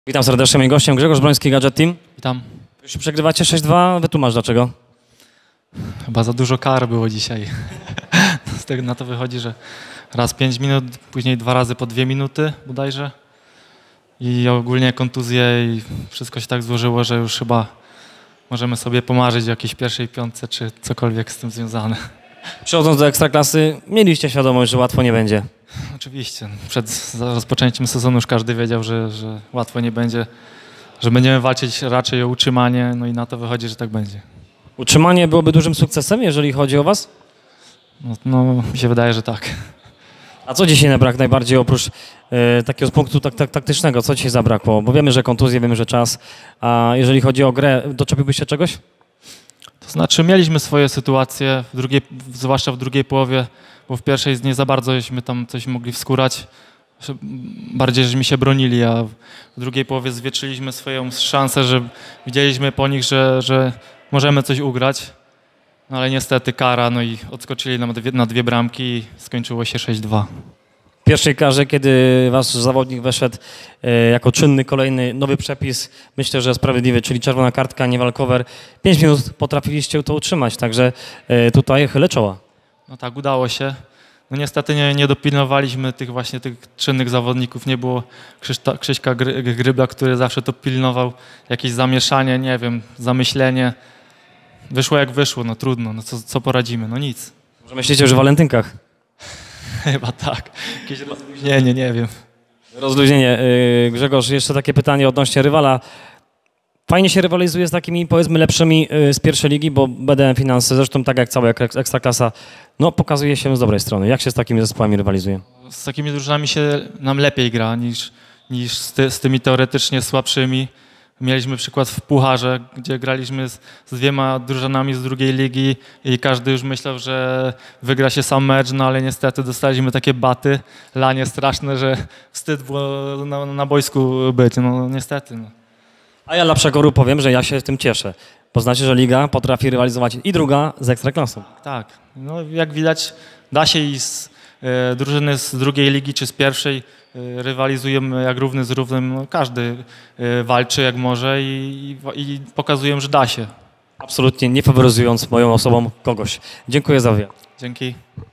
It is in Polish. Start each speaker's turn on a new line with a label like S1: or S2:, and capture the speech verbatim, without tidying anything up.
S1: Witam serdecznie, moim gościem Grzegorz Broński, Gadżet Team.
S2: Witam.
S1: Już przegrywacie sześć dwa, wytłumacz dlaczego.
S2: Chyba za dużo kar było dzisiaj. Z tego na to wychodzi, że raz pięć minut, później dwa razy po dwie minuty bodajże. I ogólnie kontuzje i wszystko się tak złożyło, że już chyba możemy sobie pomarzyć o jakiejś pierwszej piątce czy cokolwiek z tym związane.
S1: Przechodząc do Ekstraklasy, mieliście świadomość, że łatwo nie będzie.
S2: Oczywiście. Przed rozpoczęciem sezonu już każdy wiedział, że, że łatwo nie będzie, że będziemy walczyć raczej o utrzymanie, no i na to wychodzi, że tak będzie.
S1: Utrzymanie byłoby dużym sukcesem, jeżeli chodzi o was?
S2: No, no mi się wydaje, że tak.
S1: A co dzisiaj brak najbardziej oprócz e, takiego z punktu tak, tak, taktycznego? Co dzisiaj zabrakło? Bo wiemy, że kontuzje, wiemy, że czas. A jeżeli chodzi o grę, doczepiłbyś się czegoś?
S2: To znaczy mieliśmy swoje sytuacje, w drugiej, zwłaszcza w drugiej połowie, bo w pierwszej nie za bardzo żeśmy tam coś mogli wskórać. Bardziej, żeśmy się bronili, a w drugiej połowie zwietrzyliśmy swoją szansę, że widzieliśmy po nich, że, że możemy coś ugrać. No ale niestety kara, no i odskoczyli nam dwie, na dwie bramki i skończyło się sześć dwa.
S1: W pierwszej karze, kiedy wasz zawodnik weszedł e, jako czynny kolejny nowy przepis, myślę, że sprawiedliwy, czyli czerwona kartka, nie walkover. Pięć minut potrafiliście to utrzymać, także e, tutaj chylę czoła.
S2: No tak, udało się. No niestety nie, nie dopilnowaliśmy tych właśnie tych czynnych zawodników. Nie było Krzyszta, Krzyśka Gry, Grybla, który zawsze to pilnował. Jakieś zamieszanie, nie wiem, zamyślenie. Wyszło jak wyszło, no trudno, no co, co poradzimy, no nic.
S1: Może myślicie już o walentynkach?
S2: Chyba tak. Jakieś rozluźnienie, nie wiem.
S1: Rozluźnienie. Yy, Grzegorz, jeszcze takie pytanie odnośnie rywala. Fajnie się rywalizuje z takimi, powiedzmy, lepszymi yy, z pierwszej ligi, bo B D M Finanse, zresztą tak jak cała jak Ekstraklasa, no pokazuje się z dobrej strony. Jak się z takimi zespołami rywalizuje?
S2: Z takimi drużynami się nam lepiej gra niż, niż z, ty, z tymi teoretycznie słabszymi. Mieliśmy przykład w Pucharze, gdzie graliśmy z, z dwiema drużynami z drugiej ligi i każdy już myślał, że wygra się sam mecz, no ale niestety dostaliśmy takie baty, lanie straszne, że wstyd było na, na boisku być, no niestety. No.
S1: A ja dla przekoru powiem, że ja się tym cieszę. Bo znaczy, że liga potrafi rywalizować i druga z Ekstraklasą.
S2: Tak, no jak widać da się i z e, drużyny z drugiej ligi czy z pierwszej e, rywalizujemy jak równy z równym, no, każdy e, walczy jak może i, i, i pokazujemy, że da się.
S1: Absolutnie nie faworyzując moją osobą kogoś. Dziękuję za wywiad.
S2: Dzięki.